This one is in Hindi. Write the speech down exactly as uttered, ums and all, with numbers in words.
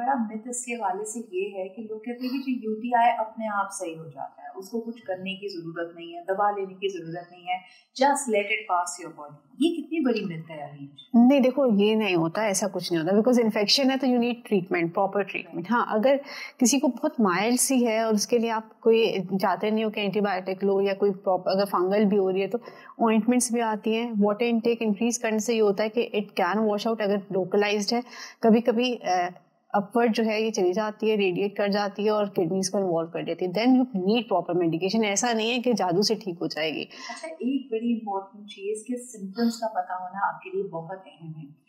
बड़ा मिथ इसके हवाले से ये है कि लोग कहते हैं कि जो यूटीआई अपने आप सही हो जाता है, उसको कुछ करने की ज़रूरत नहीं है, दवा लेने की ज़रूरत नहीं है, just let it pass your body. ये कितनी बड़ी मिथ है अरीज? नहीं, देखो ये नहीं होता, ऐसा कुछ नहीं होता, बिकॉज इन्फेक्शन है तो you need treatment, proper treatment. हाँ, अगर किसी को बहुत माइल्ड सी है और उसके लिए आप कोई चाहते नहीं हो कि एंटीबायोटिक लो या कोई प्रॉपर, अगर फंगल भी हो रही है तो ऑइंटमेंट्स भी आती हैं। वाटर इनटेक इंक्रीज करने से ये होता है कि इट कैन वॉश आउट। अगर लोकलाइज्ड है, कभी कभी अपवर्ड जो है ये चली जाती है, रेडिएट कर जाती है और किडनीज को इन्वॉल्व कर देती है, then you need proper medication. ऐसा नहीं है कि जादू से ठीक हो जाएगी। अच्छा, एक बड़ी इंपॉर्टेंट चीज़ कि सिम्टम्स का पता होना आपके लिए बहुत अहम है।